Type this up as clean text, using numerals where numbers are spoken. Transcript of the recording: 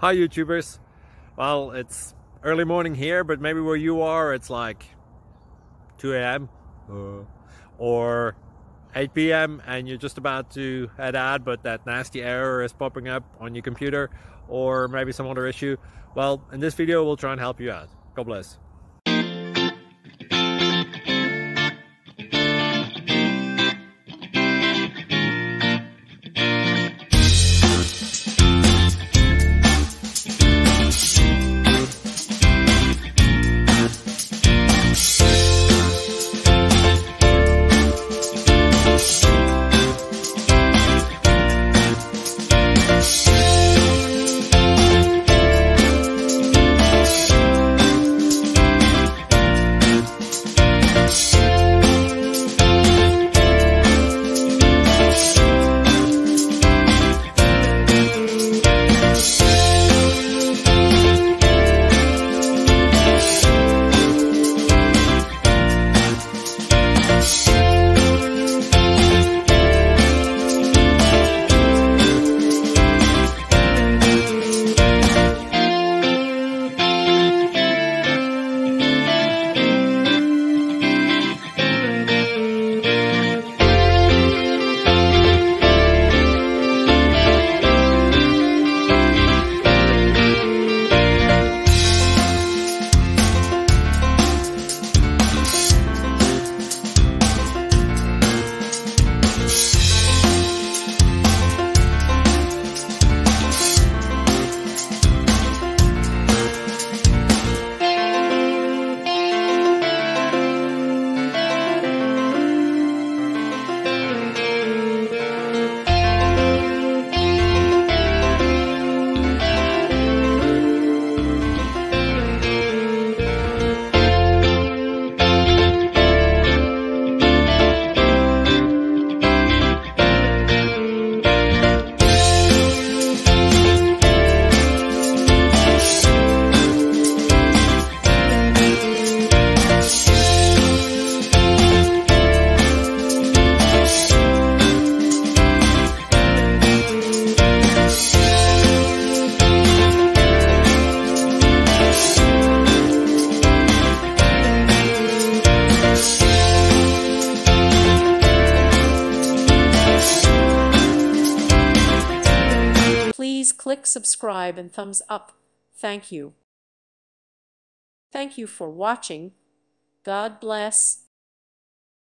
Hi YouTubers. Well, it's early morning here, but maybe where you are it's like 2 a.m. or 8 p.m. and you're just about to head out, but that nasty error is popping up on your computer, or maybe some other issue. Well, in this video we'll try and help you out. God bless. Please click subscribe and thumbs up. Thank you. Thank you for watching. God bless.